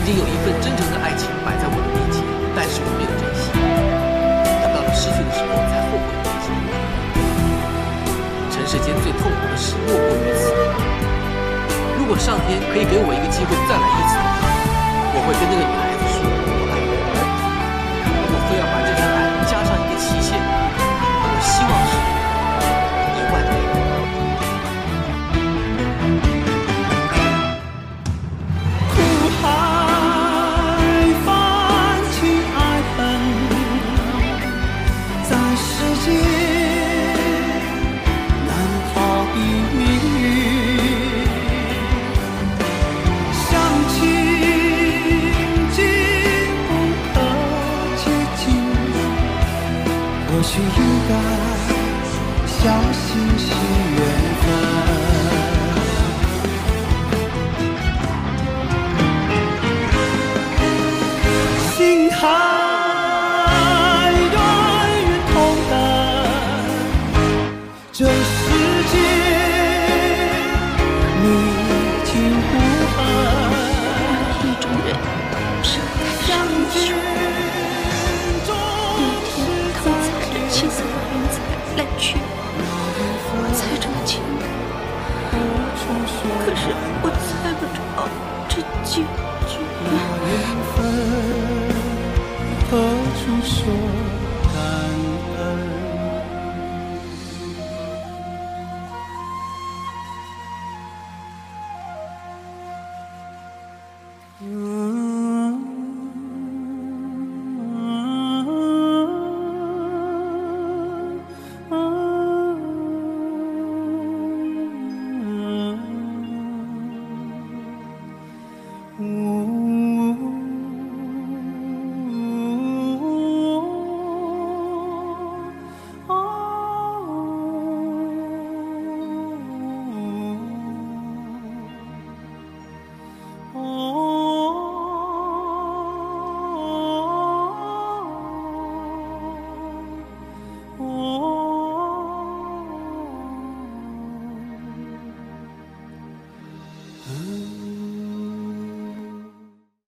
经有一份真诚的爱情摆在我的面前，但是我没有珍惜，等到了失去的时候才后悔莫及。尘世间最痛苦的事莫过于此。如果上天可以给我一个机会再来一次，我会跟那个女孩子说我爱你。如果非要把这份爱加上一个期限，我希望是10000年。 或许应该相信是缘分。心海远远同等，这世界你情不恨。 一种人是太深情。七色的云彩来去，我猜着了前途，可是我猜不着这结局。 何处说感恩？